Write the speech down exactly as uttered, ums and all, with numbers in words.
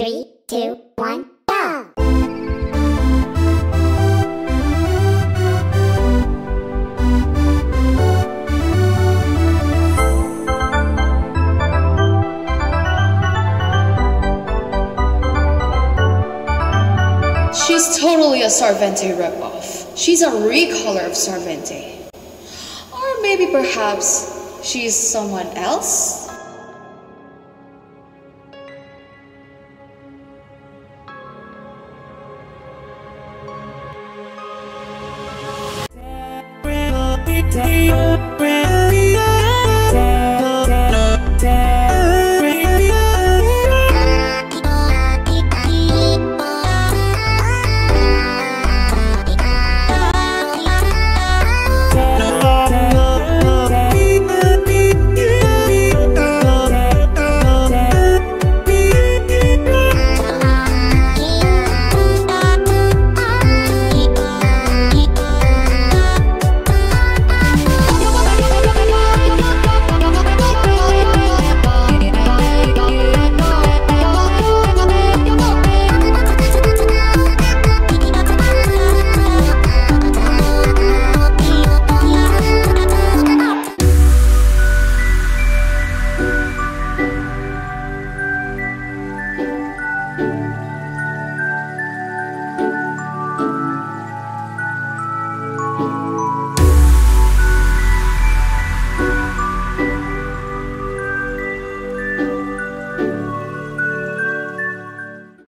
Three, two, one, go! She's totally a Sarvente ripoff. She's a recolor of Sarvente. Or maybe perhaps she's someone else? Relatable